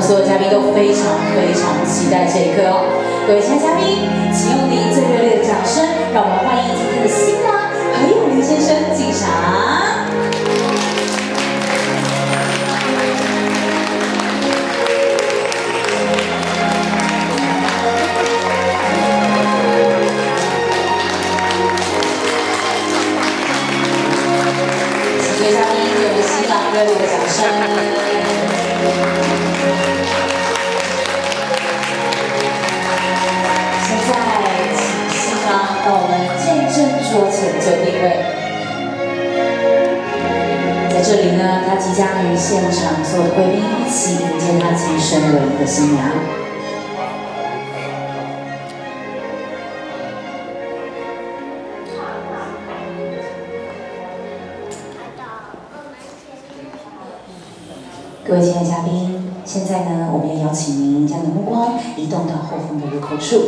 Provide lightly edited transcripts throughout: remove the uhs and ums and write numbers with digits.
所有嘉宾都非常期待这一刻哦。各位亲爱嘉宾，请用你最热烈的掌声，让我们欢迎今天的新郎何永林先生进场。 各位嘉宾，给我们新郎热烈的掌声。现在，请新郎到我们见证桌前就定位。在这里呢，他即将与现场所有的贵宾一起迎接他今生唯一的新娘。 各位亲爱的嘉宾，现在呢，我们要邀请您将你的目光移动到后方的入口处。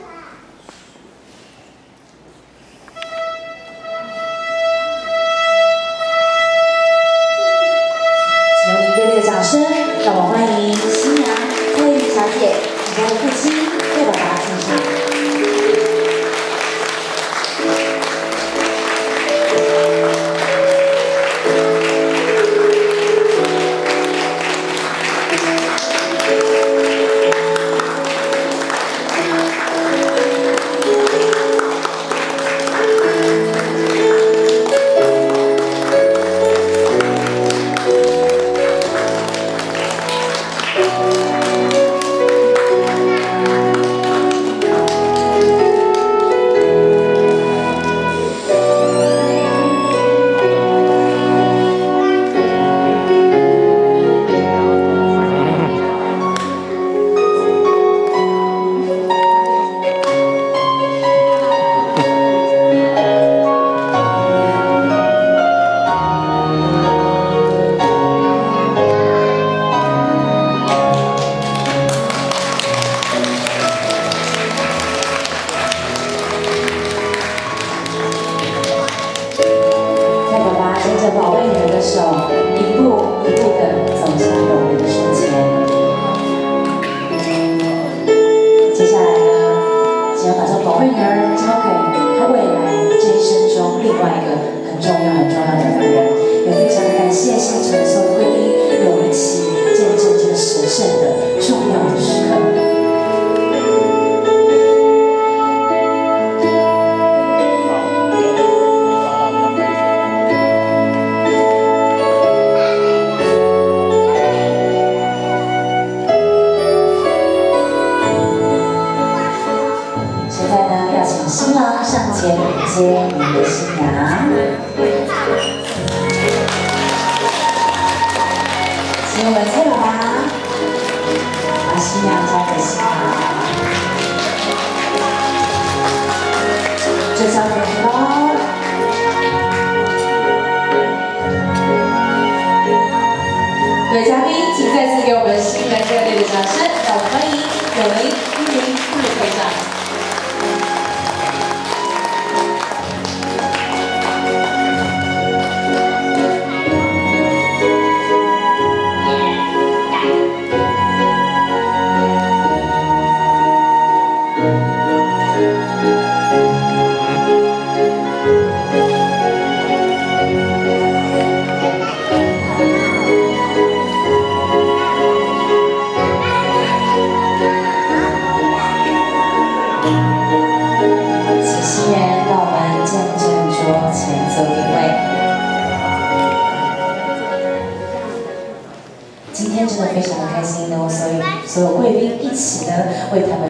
请用您热烈的掌声，让我们欢迎新娘佩瑜小姐以及她的父亲贝爸爸进场。 宝贝女儿的手一步一步的走向永远的瞬间。接下来呢，只要把这宝贝女儿交给她未来这一生中另外一个很重要的男人，也非常的感谢现场所有的贵宾与我们一起见证这个神圣的重要的时刻。 新郎上前迎接你的新娘，请我们蔡爸爸把新娘交给新郎，就交给你喽。各位嘉宾，请再次给我们新人热烈的掌声，让我们欢迎永林、玉林副会长。 今天真的非常的开心呢，所有贵宾一起呢为他们。